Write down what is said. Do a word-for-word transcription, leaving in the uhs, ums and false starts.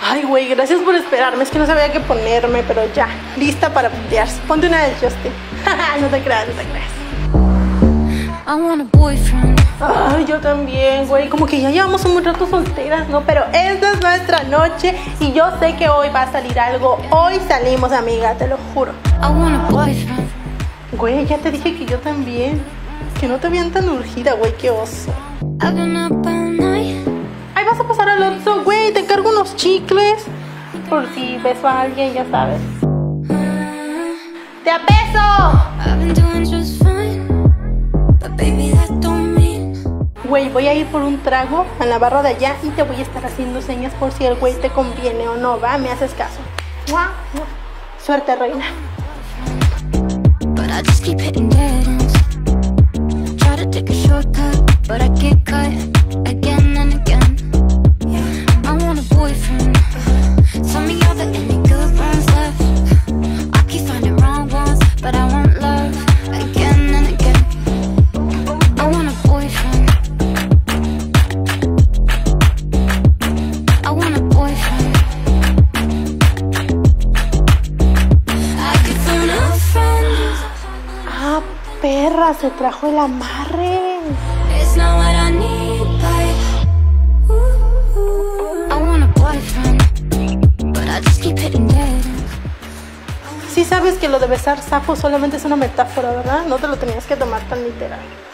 Ay, güey, gracias por esperarme. Es que no sabía qué ponerme, pero ya, lista para putear. Ponte una de Justin. No te creas, no te creas. I want a boyfriend. Ay, yo también, güey. Como que ya llevamos un rato solteras, ¿no? Pero esta es nuestra noche y yo sé que hoy va a salir algo. Hoy salimos, amiga, te lo juro. I want a boyfriend. Güey, ya te dije que yo también. Que no te vean tan urgida, güey, qué oso. I've been up all night. Ay, vas a pasar al Oxxo, güey. Te encargo unos chicles. Por si beso a alguien, ya sabes. ¡Te apeso! I've been doing just fine, but baby that don't mean. Güey, voy a ir por un trago a la barra de allá y te voy a estar haciendo señas por si el güey te conviene o no, ¿va? Me haces caso. ¡Mua! ¡Mua! Suerte, reina. But I just keep hitting dead ends. Try to take a shortcut, but I get cut again and again. Yeah, I want a boyfriend. Tell me all the any good ones left. I keep finding wrong ones, but I want love again and again. I want a boyfriend. I want a boyfriend. I could phone a friend. Ah, perra, se trajo el amarre. It's not what I need, but ooh, I want a boyfriend, but I just keep hitting dead. Sí sabes que lo de besar sapo solamente es una metáfora, ¿verdad? No te lo tenías que tomar tan literal.